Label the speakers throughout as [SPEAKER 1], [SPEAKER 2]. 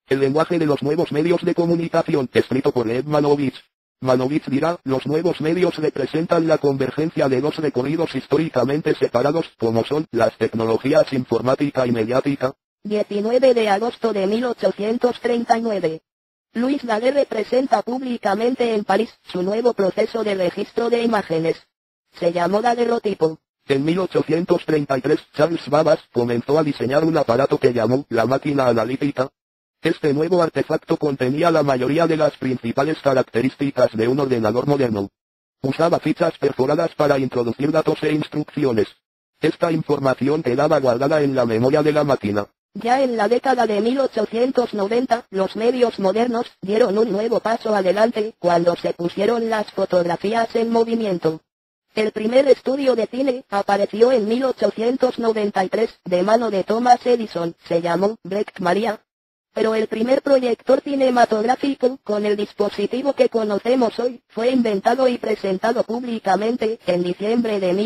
[SPEAKER 1] El lenguaje de los nuevos medios de comunicación, escrito por Lev Manovich. Manovich dirá, los nuevos medios representan la convergencia de dos recorridos históricamente separados, como son las tecnologías informática y mediática.
[SPEAKER 2] 19 de agosto de 1839. Louis Daguerre presenta públicamente en París su nuevo proceso de registro de imágenes. Se llamó daguerrotipo.
[SPEAKER 1] En 1833, Charles Babbage comenzó a diseñar un aparato que llamó la máquina analítica. Este nuevo artefacto contenía la mayoría de las principales características de un ordenador moderno. Usaba fichas perforadas para introducir datos e instrucciones. Esta información quedaba guardada en la memoria de la máquina.
[SPEAKER 2] Ya en la década de 1890, los medios modernos dieron un nuevo paso adelante cuando se pusieron las fotografías en movimiento. El primer estudio de cine apareció en 1893 de mano de Thomas Edison, se llamó Black Maria. Pero el primer proyector cinematográfico, con el dispositivo que conocemos hoy, fue inventado y presentado públicamente en diciembre de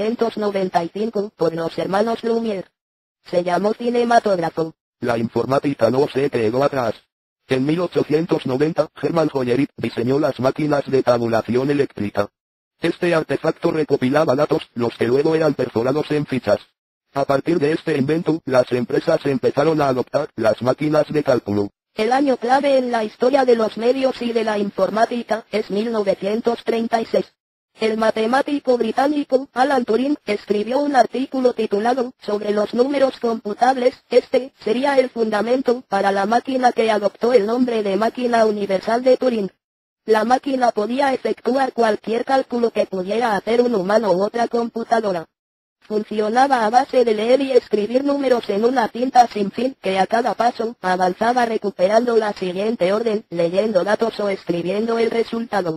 [SPEAKER 2] 1895 por los hermanos Lumière. Se llamó cinematógrafo.
[SPEAKER 1] La informática no se quedó atrás. En 1890, Hermann Hollerith diseñó las máquinas de tabulación eléctrica. Este artefacto recopilaba datos, los que luego eran perforados en fichas. A partir de este invento, las empresas empezaron a adoptar las máquinas de cálculo.
[SPEAKER 2] El año clave en la historia de los medios y de la informática es 1936. El matemático británico Alan Turing escribió un artículo titulado sobre los números computables. Este sería el fundamento para la máquina que adoptó el nombre de máquina universal de Turing. La máquina podía efectuar cualquier cálculo que pudiera hacer un humano u otra computadora. Funcionaba a base de leer y escribir números en una cinta sin fin que a cada paso avanzaba recuperando la siguiente orden, leyendo datos o escribiendo el resultado.